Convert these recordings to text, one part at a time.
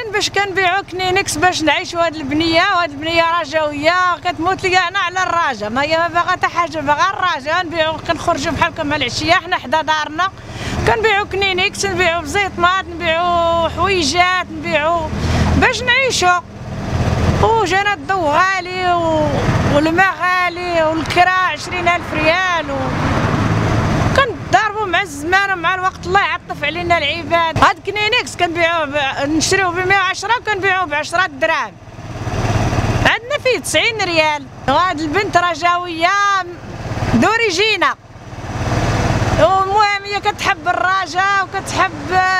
باش كنبيعو كنينكس باش نعيشو هاد البنيه، وهاد البنيه رجاويه كتموت لينا على الرجا، ما هي ما باغا حتى حاجه، باغا الرجا. نبيعو كنخرجو بحالكم مع العشيه حنا حدا دارنا كنبيعو كنينكس، نبيعو بزيطمات، نبيعو حويجات، نبيعو باش نعيشو. وجانا الضو غالي والماء غالي والكرا 20,000 ريال كنضاربو مع الزمان ومع الوقت. الله يعطف علينا العباد. هاد كنينكس كنبيعوه نشريوه ب 110 وكنبيعوه ب 10 دراهم، عندنا فيه 90 ريال. وهاد البنت رجاويه دوريجينا، والمهم هي كتحب الرجا وكتحب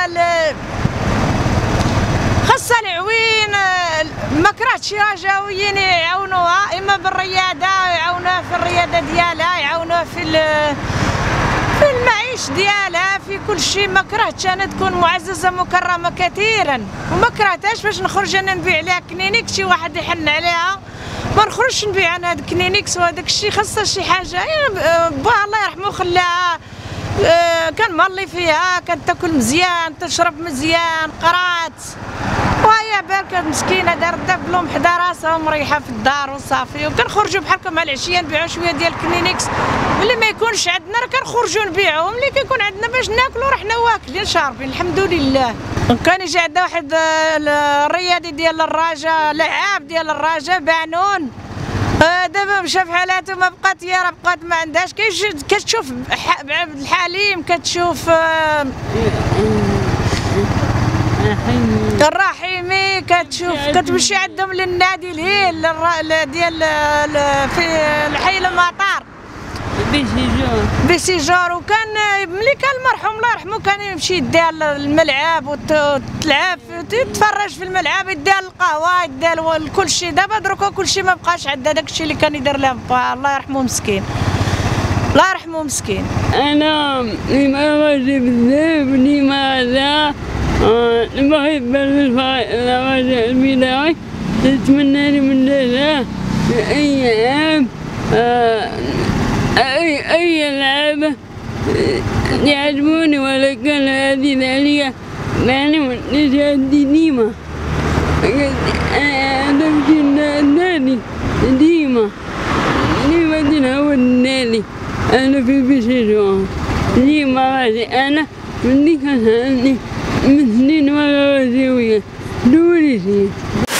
خاصها العوين. ما كرهتش شي رجاويين يعاونوها اما بالرياده، يعاونوها في الرياده ديالها، يعاونوها في المعيش ديالها، في كل شيء. ما كرهتش انا تكون معززه مكرمه كثيرا، وما كرهتهاش باش نخرج انا نبيع لها كنينكس. شي واحد يحن عليها ما نخرجش نبيع انا هاد الكنينكس وهداك الشيء. خاصها شي حاجه. باها الله يرحمه خلاها كان مالي فيها، كانت تاكل مزيان، تشرب مزيان، قرات، وهي بالك مسكينه دارت دبلوم حدا راسها ومريحه في الدار وصافي. وكنخرجوا بحالكم مع العشيه نبيعوا شويه ديال الكنينكس. ملي ما يكونش عندنا راه كنخرجوا نبيعوهم، ملي كيكون عندنا باش ناكلوا راه حنا واكلين شاربين الحمد لله. كان يجي عندنا واحد الرياضي ديال الرجا، لعاب ديال الرجا بانون، دابا مشى في حالاته، ما بقات هي، راه بقات ما عندهاش. كتشوف عبد الحليم، كتشوف الرحيمي، كتمشي عندهم للنادي الهيل ديال في الحي المطار بسيجور. وكان ملي كان المرحوم الله يرحمه كان يمشي يديها الملعب وتلعب، يتفرج في الملعب، يديها القهوه، يديها كل شيء. دابا دروكا كل شيء ما بقاش عندها داك الشيء اللي كان يدير لها با. الله يرحمه مسكين، الله يرحمه مسكين. انا لماذا بزاف لماذا المحب الرجاء البداية نتمنى من الله أي عام أي لعبة يعجبوني، ولكن هذه الآلية يعني نجادي ديما نمشي النادي ديما هو النادي. أنا في بسيجون ديما غادي أنا من ديك من سنين ولا رجوية دوري.